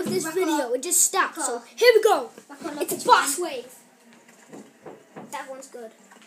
this video. It just stopped. So here we go. It's a boss wave. That one's good.